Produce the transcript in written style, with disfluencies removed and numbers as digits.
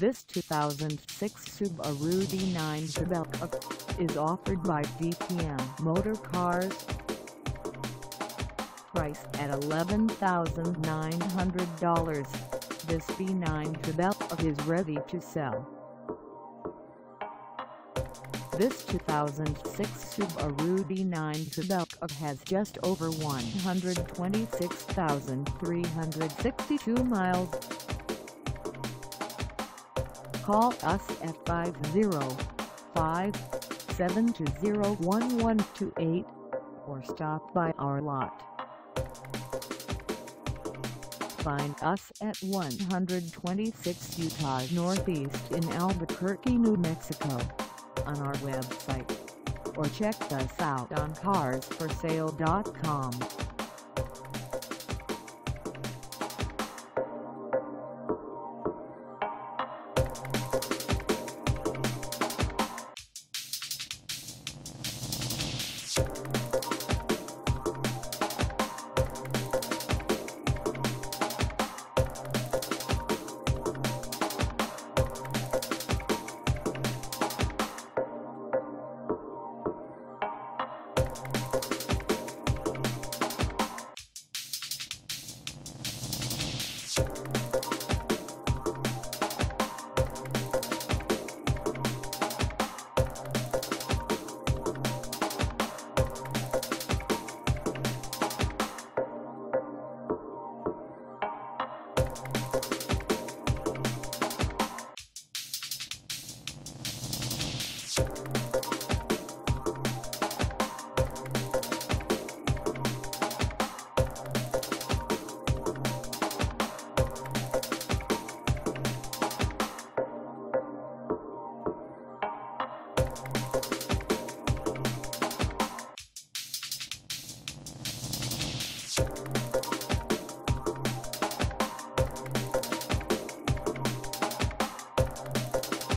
This 2006 Subaru B9 Tribeca is offered by DPM Motorcars. Priced at $11,900, this B9 Tribeca is ready to sell. This 2006 Subaru B9 Tribeca has just over 126,362 miles. Call us at 505-720-1128 or stop by our lot. Find us at 126 Utah Northeast in Albuquerque, New Mexico, on our website, or check us out on carsforsale.com.